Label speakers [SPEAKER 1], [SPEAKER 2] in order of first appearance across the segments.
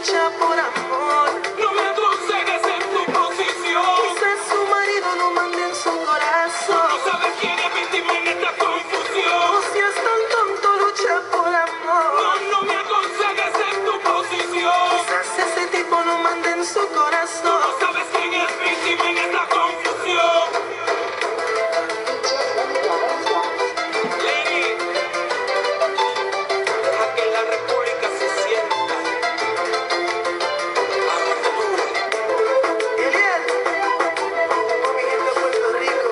[SPEAKER 1] lucha por amor.
[SPEAKER 2] No me aconsejes en tu posición.
[SPEAKER 1] Quizás su marido no mande en su corazón.
[SPEAKER 2] No sabes quién es víctima en esta confusión.
[SPEAKER 1] No seas tan tonto, lucha por amor.
[SPEAKER 2] No me aconsejes en tu posición.
[SPEAKER 1] Quizás ese tipo no mande en su corazón.
[SPEAKER 2] No sabes quién es víctima en esta confusión. Lenny, deja que la república se sienta. Aventura.
[SPEAKER 1] Eliel, con mi gente de Puerto Rico.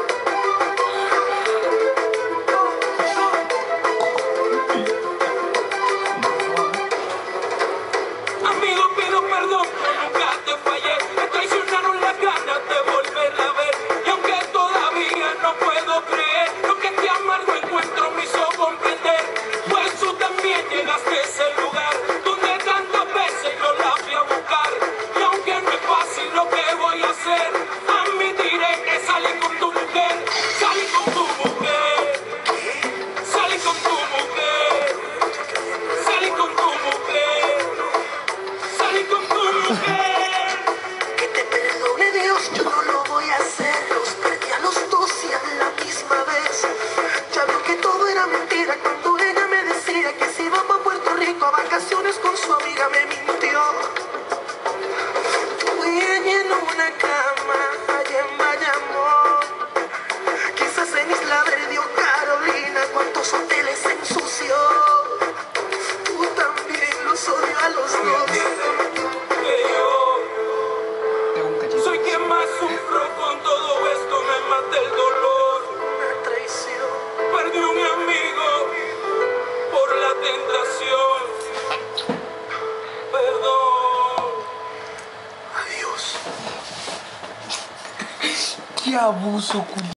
[SPEAKER 2] Amigo, pido perdón, yo nunca te fallé. Me traicionaron las ganas de volverla a ver. Y aunque todavía no puedo creer lo que te amargo encuentro me hizo comprender, pues tú también llegaste a ese lugar donde tantas veces yo la fui a buscar. Y aunque no es fácil lo que voy a hacer, admitiré que salí con tu mujer. Salí con tu mujer. Salí con tu mujer. Salí con tu mujer. Salí con tu mujer.
[SPEAKER 1] Que te perdone Dios, yo no lo voy a hacer. Los perdí a los dos y a la misma vez. Ya veo que todo era mentira cuando ella me decía que se iba para Puerto Rico a vacaciones con su amiga, me mintió. Tú y ella en una cama, allá en Bayamón. Quizás en Isla Verde o Carolina, cuántos hoteles se ensució. Tú también los odio a los dos.
[SPEAKER 2] Que yo soy quien más sufro con todo esto, me mata el dolor.
[SPEAKER 1] Una traición.
[SPEAKER 2] Perdí un amigo por la tentación. Perdón.
[SPEAKER 1] Adiós.
[SPEAKER 3] Qué abuso,